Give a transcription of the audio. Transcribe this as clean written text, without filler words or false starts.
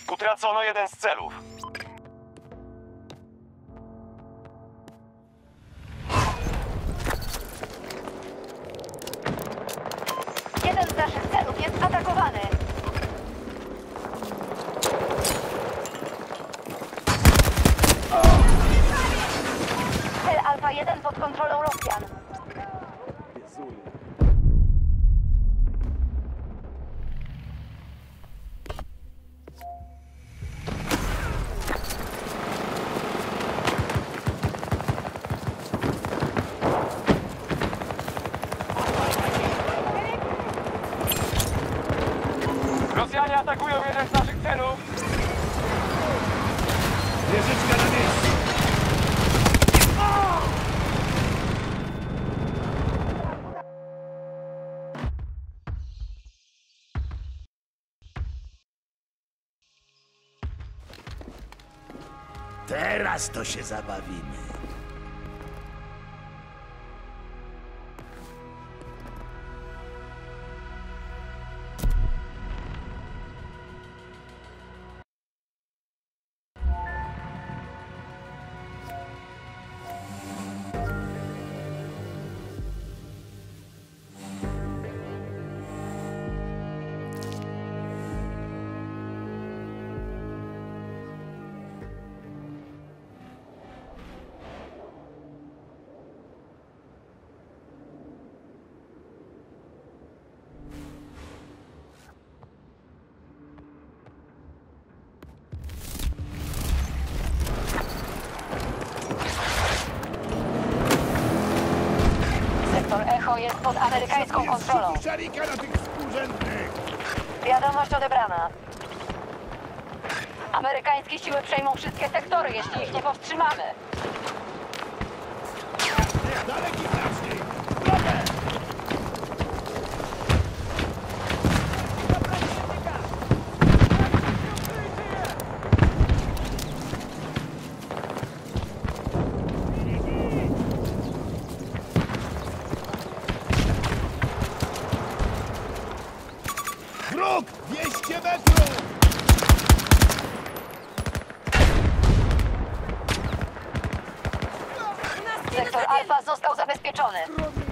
Utracono jeden z celów. Jeden z naszych celów jest atakowany. Cel Alfa 1 pod kontrolą Rosjan. Rosjanie atakują jeden z naszych celów. Wieżyczka na miejscu! Teraz to się zabawimy. Sektor Echo jest pod amerykańską kontrolą. Szarika na tych współrzędnych! Wiadomość odebrana. Amerykańskie siły przejmą wszystkie sektory, jeśli ich nie powstrzymamy. Daleki znacznik! Drogę! Wróg! 200 metrów! Sektor Alfa został zabezpieczony.